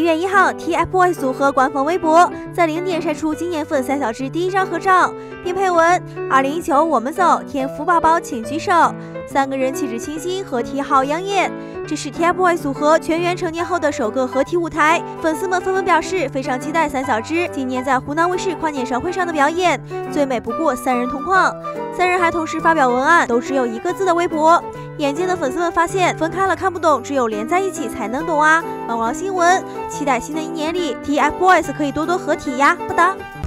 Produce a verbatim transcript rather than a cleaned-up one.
月一号 ，T F BOYS 组合官方微博在零点晒出今年份三小只第一张合照，并配文：“二零一九我们走，天福宝宝请举手。”三个人气质清新，合体好养眼。这是 T F BOYS 组合全员成年后的首个合体舞台，粉丝们纷纷表示非常期待三小只今年在湖南卫视跨年盛会上的表演，最美不过三人同框。三人还同时发表文案，都只有一个字的微博。眼尖的粉丝们发现，分开了看不懂，只有连在一起才能懂啊！旺旺新闻，期待新的一年里 T F BOYS 可以多多合体呀，不打。